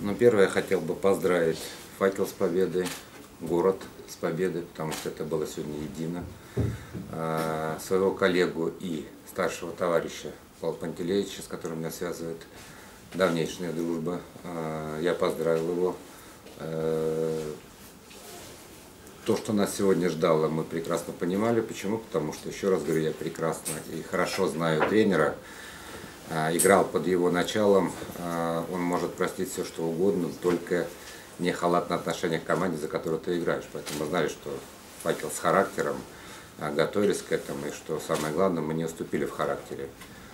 Ну, первое, я хотел бы поздравить «Факел» с победой, город с победой, потому что это было сегодня едино. Своего коллегу и старшего товарища Павла Пантелеевича, с которым меня связывает давнейшая дружба, я поздравил его. То, что нас сегодня ждало, мы прекрасно понимали. Почему? Потому что, еще раз говорю, я прекрасно и хорошо знаю тренера. Играл под его началом, он может простить все, что угодно, только не халатное отношение к команде, за которую ты играешь. Поэтому мы знали, что «Факел» с характером, готовились к этому, и что самое главное, мы не уступили в характере.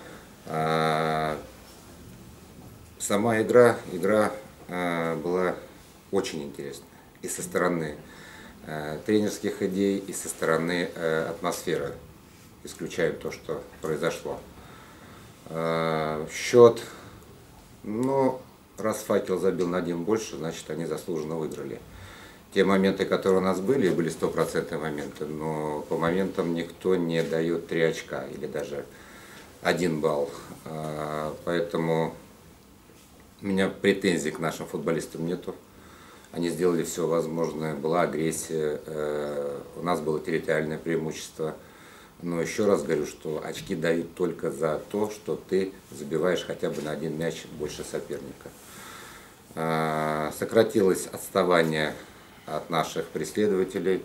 Сама игра была очень интересная и со стороны тренерских идей, и со стороны атмосферы, исключая то, что произошло. Счет, ну, раз «Факел» забил на один больше, значит, они заслуженно выиграли. Те моменты, которые у нас были 100% моменты, но по моментам никто не дает 3 очка или даже 1 балл. Поэтому у меня претензий к нашим футболистам нету. Они сделали все возможное, была агрессия, у нас было территориальное преимущество. Но еще раз говорю, что очки дают только за то, что ты забиваешь хотя бы на 1 мяч больше соперника. Сократилось отставание от наших преследователей.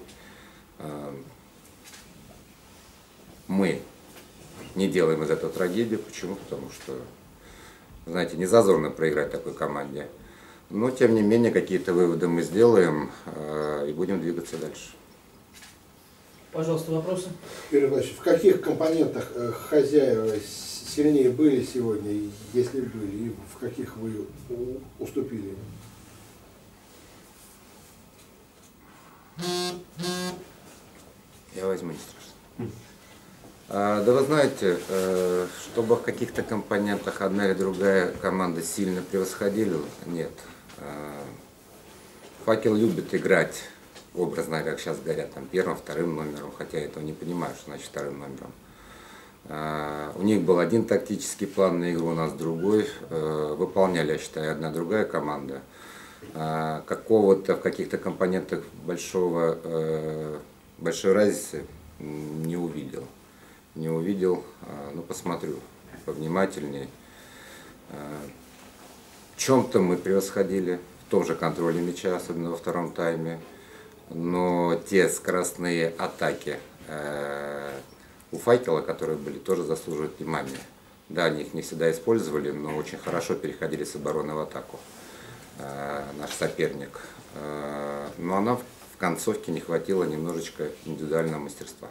Мы не делаем из этого трагедию. Почему? Потому что, знаете, не зазорно проиграть такой команде. Но, тем не менее, какие-то выводы мы сделаем и будем двигаться дальше. Пожалуйста, вопросы? Юрий Владимирович, в каких компонентах хозяева сильнее были сегодня, если были, и в каких вы уступили? Я возьму, не страшно. Да вы знаете, чтобы в каких-то компонентах одна или другая команда сильно превосходили, нет. «Факел» любит играть, образно, как сейчас говорят, там, 1-м, 2-м номером, хотя я этого не понимаю, что значит 2-м номером. У них был один тактический план на игру, у нас другой. Выполняли, я считаю, одна другая команда. Какого-то в каких-то компонентах большой разницы не увидел. Ну, посмотрю повнимательнее. В чем-то мы превосходили, в том же контроле мяча, особенно во 2-м тайме. Но те скоростные атаки у «Факела», которые были, тоже заслуживают внимания. Да, они их не всегда использовали, но очень хорошо переходили с обороны в атаку. Наш соперник. Но нам в концовке не хватило немножечко индивидуального мастерства.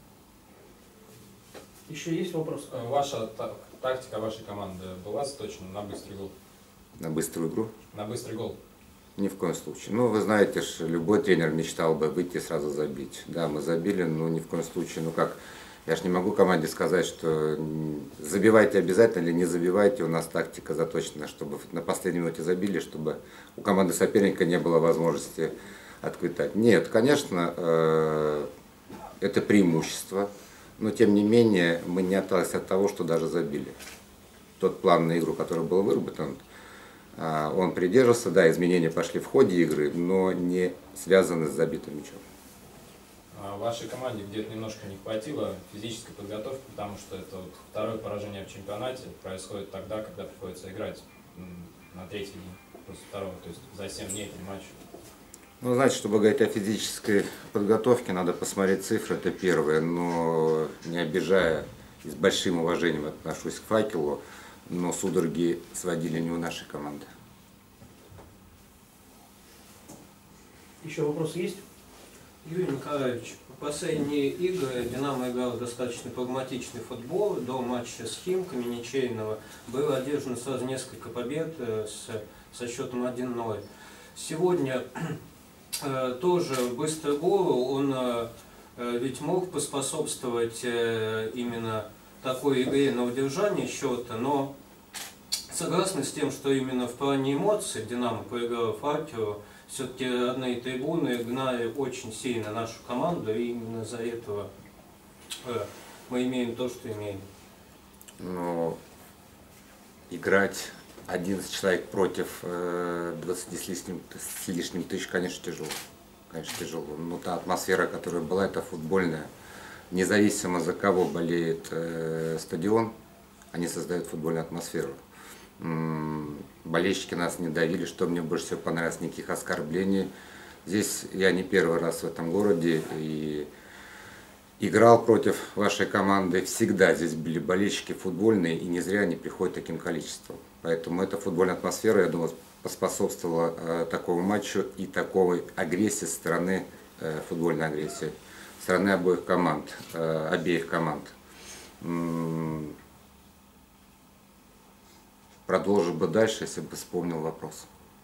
Еще есть вопрос? Ваша тактика вашей команды была заточена на быстрый гол? На быструю игру? На быстрый гол. Ни в коем случае. Ну, вы знаете, любой тренер мечтал бы выйти и сразу забить. Да, мы забили, но ни в коем случае. Ну как, я же не могу команде сказать, что забивайте обязательно или не забивайте. У нас тактика заточена, чтобы на последней минуте забили, чтобы у команды соперника не было возможности отквитать. Нет, конечно, это преимущество, но тем не менее мы не отказались от того, что даже забили. Тот план на игру, который был выработан, он придерживался, да, изменения пошли в ходе игры, но не связаны с забитым мячом. Вашей команде где-то немножко не хватило физической подготовки, потому что это вот 2-е поражение в чемпионате происходит тогда, когда приходится играть на 3-й день после 2-го, то есть за 7 дней 3 матча. Ну, знаете, чтобы говорить о физической подготовке, надо посмотреть цифры, это первое, но не обижая и с большим уважением отношусь к «Факелу», но судороги сводили не у нашей команды. Еще вопросы есть? Юрий Николаевич, в последние игры «Динамо» играл достаточно прагматичный футбол. До матча с «Химками» ничейного было одержано сразу несколько побед со счетом 1-0. Сегодня тоже быстрый гол, он ведь мог поспособствовать именно такой игре на удержание счета, но согласны с тем, что именно в плане эмоций «Динамо» проиграла «Факелу», все-таки родные трибуны гнали очень сильно нашу команду, и именно из-за этого мы имеем то, что имеем. Но играть 11 человек против 20 с лишним тысяч, конечно, тяжело. Конечно, тяжело. Но та атмосфера, которая была, это футбольная. Независимо за кого болеет стадион, они создают футбольную атмосферу. Болельщики нас не давили, что мне больше всего понравилось, никаких оскорблений. Здесь я не первый раз в этом городе и играл против вашей команды. Всегда здесь были болельщики футбольные, и не зря они приходят таким количеством. Поэтому эта футбольная атмосфера, я думаю, поспособствовала такому матчу и такой агрессии со стороны, футбольной агрессии, со стороны обеих команд. Продолжу бы дальше, если бы вспомнил вопрос.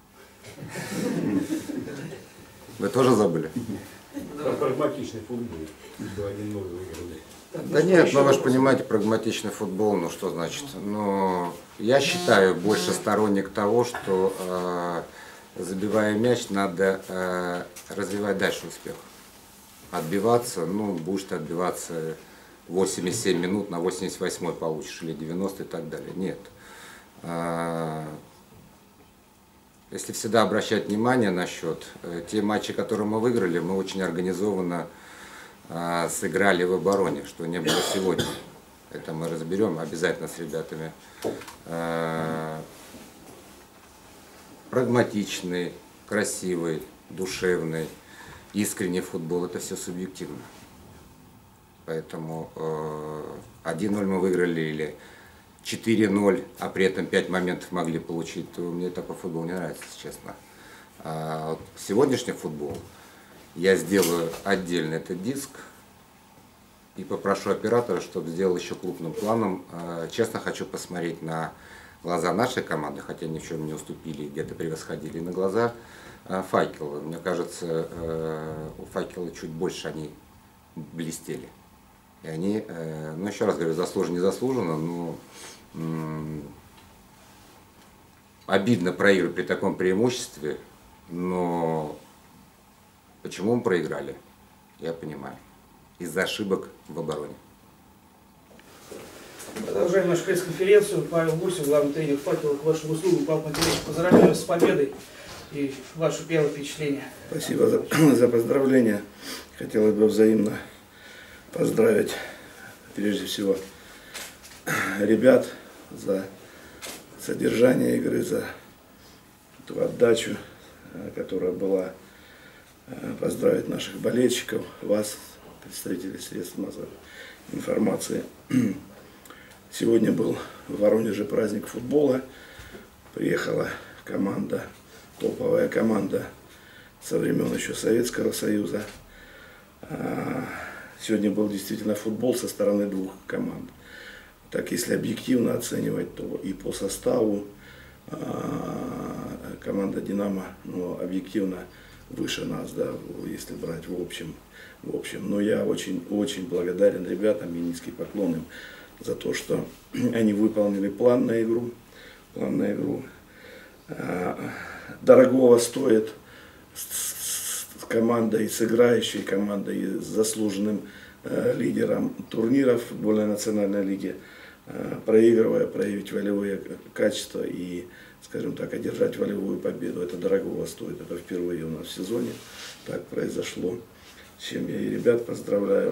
Вы тоже забыли? Прагматичный футбол. 2-1-0 выиграли. Да нет, ну вы же понимаете, прагматичный футбол, ну что значит? Но я считаю больше сторонник того, что забивая мяч, надо развивать дальше успех. Отбиваться, ну будешь ты отбиваться 87 минут, на 88 получишь, или 90 и так далее. Нет. Если всегда обращать внимание на счет, те матчи, которые мы выиграли, мы очень организованно сыграли в обороне, что не было сегодня. Это мы разберем обязательно с ребятами. Прагматичный, красивый, душевный, искренний футбол – это все субъективно. Поэтому 1-0 мы выиграли или 4-0, а при этом 5 моментов могли получить, то мне такой футбол не нравится, если честно. Вот сегодняшний футбол я сделаю отдельно этот диск и попрошу оператора, чтобы сделал еще крупным планом. Честно хочу посмотреть на глаза нашей команды, хотя ни в чем не уступили, где-то превосходили, на глаза Факела. Мне кажется, у Факела чуть больше они блестели. И они, ну еще раз говорю, заслуженно, незаслуженно, но обидно проигрывать при таком преимуществе, но почему мы проиграли, я понимаю. Из-за ошибок в обороне. Продолжаем нашу пресс-конференцию. Павел Гусев, главный тренер «Факела», к вашим услугам. Павел Матвеевич, поздравляю с победой и ваше первое впечатление. Спасибо за поздравления. Хотелось бы взаимно поздравить, прежде всего, ребят за содержание игры, за ту отдачу, которая была. Поздравить наших болельщиков, вас, представителей средств массовой информации. Сегодня был в Воронеже праздник футбола. Приехала команда, топовая команда со времен еще Советского Союза. Сегодня был действительно футбол со стороны двух команд. Так, если объективно оценивать, то и по составу команда «Динамо», ну, объективно выше нас, да, если брать в общем. Но я очень благодарен ребятам и низкий поклон им за то, что они выполнили план на игру. Дорогого стоит с командой, с играющей командой, с заслуженным лидером турниров футбольной национальной лиги, проигрывая, проявить волевые качества и, скажем так, одержать волевую победу. Это дорогого стоит. Это впервые у нас в сезоне так произошло. С чем я и ребят поздравляю.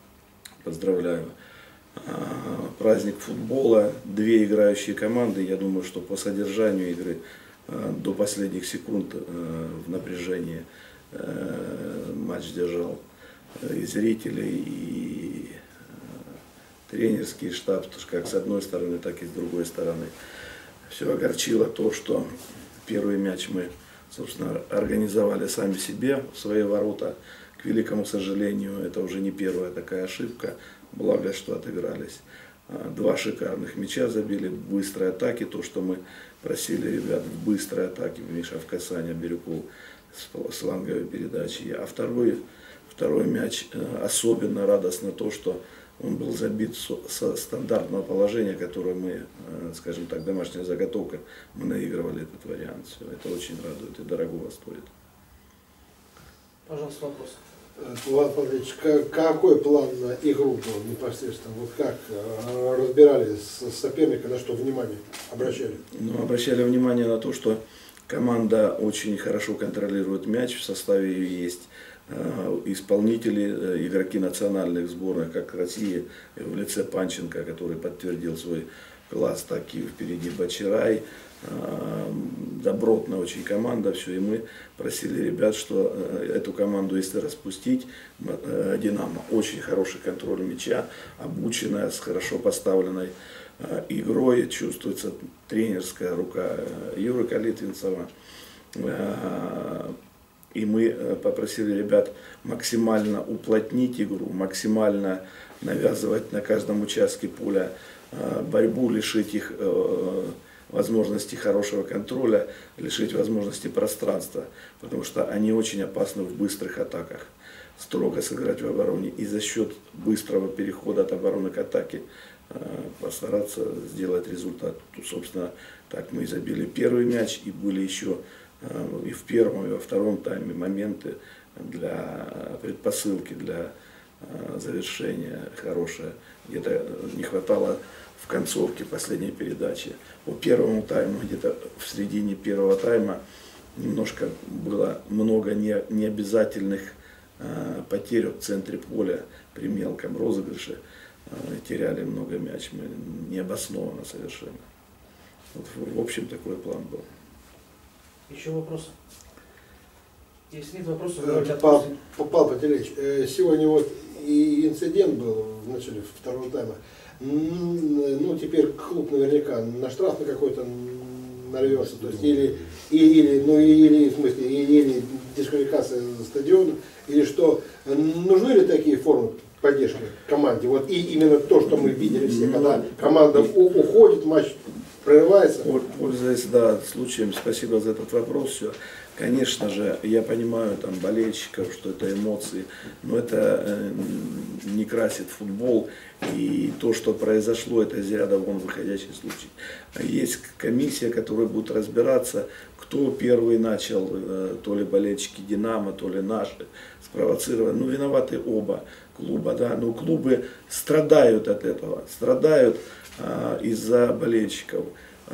Праздник футбола, две играющие команды. Я думаю, что по содержанию игры до последних секунд в напряжении матч держал и зрителей, и тренерский штаб, как с одной стороны, так и с другой стороны. Все огорчило то, что первый мяч мы, собственно, организовали сами себе в свои ворота. К великому сожалению, это уже не первая такая ошибка. Благо, что отыгрались. Два шикарных мяча забили, быстрые атаки, то, что мы просили ребят в быстрой атаке, Миша в касание, Бирюков с фланговой передачей. А второй мяч особенно радостно то, что он был забит со стандартного положения, которое мы, скажем так, домашняя заготовка, мы наигрывали этот вариант. Все, это очень радует и дорогого стоит. Пожалуйста, вопрос. Влад Павлович, какой план на игру был непосредственно? Вот как разбирали с соперника, на что внимание обращали? Ну, обращали внимание на то, что команда очень хорошо контролирует мяч, в составе ее есть исполнители, игроки национальных сборных, как России, в лице Панченко, который подтвердил свой класс, так и впереди Бачарай. Добротная очень команда, все, и мы просили ребят, что эту команду, если распустить, Динамо очень хороший контроль мяча, обученная, с хорошо поставленной игрой, чувствуется тренерская рука Юры Калитвинцева. И мы попросили ребят максимально уплотнить игру, максимально навязывать на каждом участке поля борьбу, лишить их возможности хорошего контроля, лишить возможности пространства, потому что они очень опасны в быстрых атаках. Строго сыграть в обороне и за счет быстрого перехода от обороны к атаке постараться сделать результат. Собственно, так мы и забили первый мяч, и были еще и в первом, и во втором тайме моменты для предпосылки, для завершения хорошее. Где-то не хватало в концовке последней передачи. По первому тайму, где-то в середине первого тайма, немножко было много необязательных потерь в центре поля при мелком розыгрыше. Теряли много мяч, мы необоснованно совершенно. Вот, в общем, такой план был. Еще вопросы? Если нет вопросов, Павел Пателевич, сегодня вот и инцидент был в начале второго тайма. Ну, теперь клуб наверняка на штраф на какой-то нарвется, то есть или дисквалификация стадиона, или что. Нужны ли такие формы поддержки команде? Вот и именно то, что мы видели все, когда команда уходит, матч прерывается. Пользуясь случаем, спасибо за этот вопрос. Все. Конечно же, я понимаю там болельщиков, что это эмоции, но это не красит футбол. И то, что произошло, это из ряда вон выходящий случай. Есть комиссия, которая будет разбираться, кто первый начал, то ли болельщики Динамо, то ли наши, спровоцировать. Ну, виноваты оба клуба, да. Но клубы страдают от этого, страдают из-за болельщиков.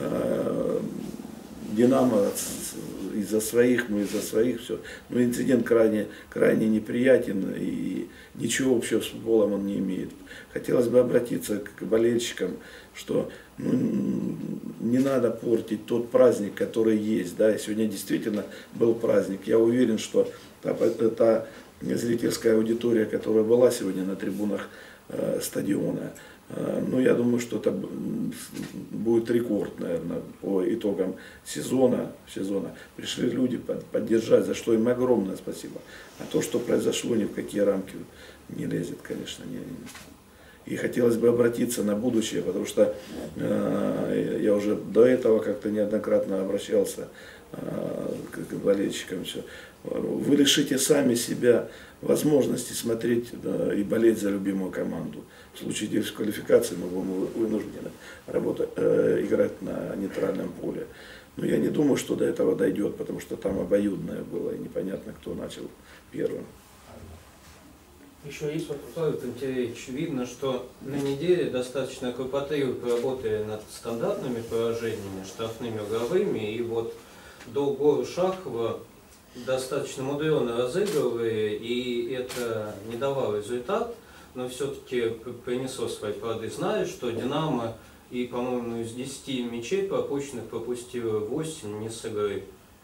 Динамо из-за своих, мы из-за своих, все. Но инцидент крайне неприятен и ничего общего с футболом он не имеет. Хотелось бы обратиться к болельщикам, что не надо портить тот праздник, который есть. Да? И сегодня действительно был праздник. Я уверен, что та зрительская аудитория, которая была сегодня на трибунах стадиона, я думаю, что это будет рекорд, наверное, по итогам сезона. Пришли люди поддержать, за что им огромное спасибо. А то, что произошло, ни в какие рамки не лезет, конечно. И хотелось бы обратиться на будущее, потому что я уже до этого как-то неоднократно обращался к болельщикам. Все. Вы лишите сами себя возможности смотреть и болеть за любимую команду. В случае дисквалификации мы будем вынуждены играть на нейтральном поле. Но я не думаю, что до этого дойдет, потому что там обоюдное было, и непонятно, кто начал первым. Еще есть вопрос? Павел Пантелеич, видно, что на неделе достаточно кропотливо поработали над стандартными поражениями, штрафными угловыми, и вот до гола Шахова достаточно мудрено разыгрывали, и это не давало результат, но все-таки принесло свои плоды. Знаю, что Динамо и, по-моему, из 10 мячей пропущенных пропустило 8 не с игры.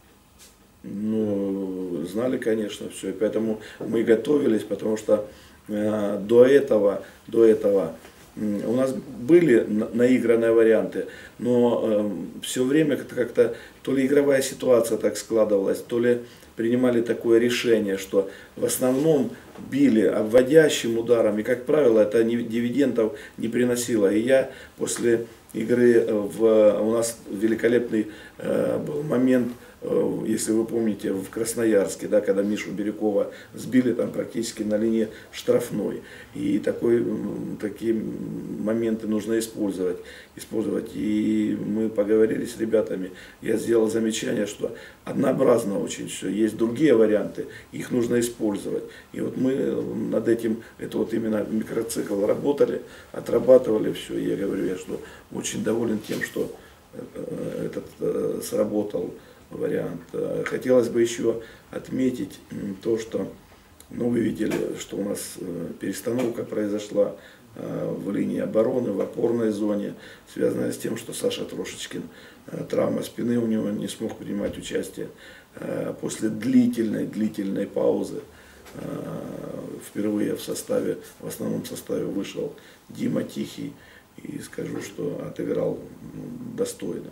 Знали, конечно, все. И поэтому мы готовились, потому что до этого у нас были наигранные варианты, но все время как-то то ли игровая ситуация так складывалась, то ли принимали такое решение, что в основном били обводящим ударом, и, как правило, это дивидендов не приносило. И я после игры, у нас великолепный был момент если вы помните, в Красноярске, да, когда Мишу Бирюкова сбили там практически на линии штрафной. И такие моменты нужно использовать. И мы поговорили с ребятами, я сделал замечание, что однообразно очень все, есть другие варианты, их нужно использовать. И вот мы над этим, это вот именно микроцикл работали, отрабатывали все. И я говорю, я что очень доволен тем, что этот сработал вариант. Хотелось бы еще отметить то, что, ну, вы видели, что у нас перестановка произошла в линии обороны, в опорной зоне, связанная с тем, что Саша Трошечкин, травма спины у него, не смог принимать участие. После длительной паузы впервые в основном составе вышел Дима Тихий. И скажу, что отыграл достойно,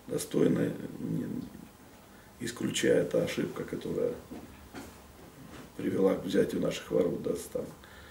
исключая та ошибка, которая привела к взятию наших ворот, да, там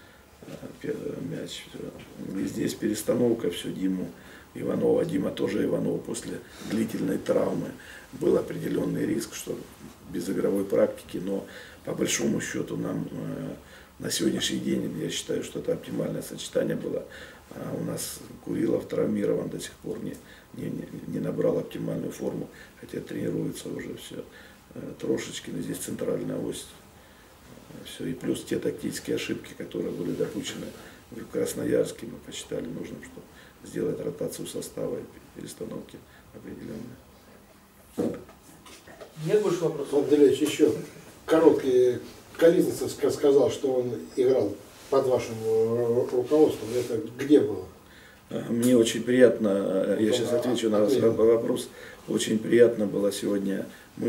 мяч. И здесь перестановка, все, Дима тоже Иванова после длительной травмы. Был определенный риск, что без игровой практики, но по большому счету нам на сегодняшний день, я считаю, что это оптимальное сочетание было. А у нас Курилов травмирован, до сих пор не набрал оптимальную форму, хотя тренируется уже все. Трошечкин, здесь центральная ось. Все. И плюс те тактические ошибки, которые были допущены в Красноярске, мы посчитали нужным, чтобы сделать ротацию состава и перестановки определенные. Нет больше вопросов? Вот, Ильич, еще короткий. Колесницев сказал, что он играл под вашим руководством. Это где было? Мне очень приятно, я сейчас отвечу на ваш вопрос, очень приятно было сегодня,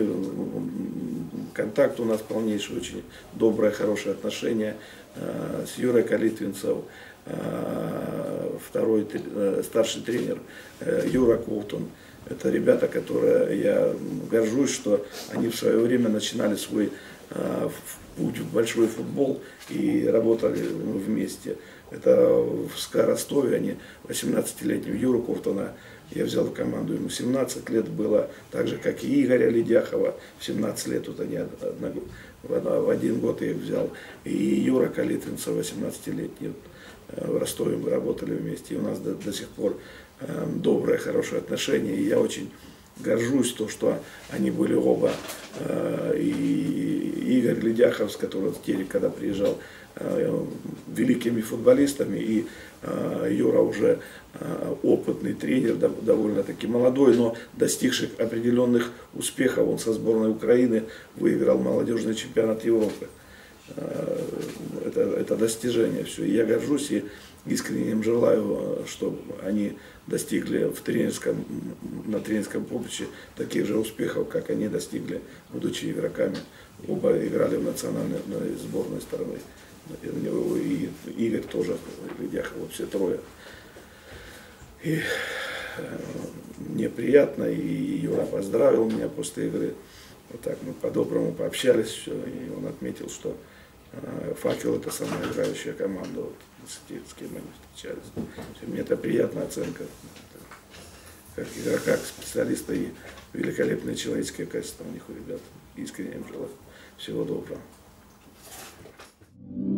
контакт у нас полнейший, очень доброе, хорошее отношение с Юрой Калитвинцевым, старший тренер Юра Колтон. Это ребята, которые, я горжусь, что они в свое время начинали свой путь в большой футбол и работали вместе. Это в СКА Ростове, они 18-летнего Юру Ковтуна я взял в команду, ему 17 лет было, так же как и Игоря Ледяхова, в 17 лет вот они в один год я их взял, и Юра Калитвинцев, 18-летний, в Ростове мы работали вместе, и у нас до сих пор доброе, хорошее отношение, и я очень горжусь то, что они были оба, и Игорь Ледяхов, с которым в Терек, когда приезжал, великими футболистами, и Юра уже опытный тренер, довольно-таки молодой, но достигший определенных успехов. Он со сборной Украины выиграл молодежный чемпионат Европы. Это достижение все. И я горжусь и искренне им желаю, чтобы они достигли на тренерском поприще таких же успехов, как они достигли, будучи игроками. Оба играли в национальной сборной стороны. И Игорь тоже, Ледяхов, все трое. И мне приятно, и Юра поздравил меня после игры. Вот так мы по-доброму пообщались, все, и он отметил, что «Факел» — это самая играющая команда, вот, с кем они встречались. Мне это приятная оценка, как игрока, как специалиста, и великолепные человеческие качества у них, у ребят. Искренне им желаю всего доброго.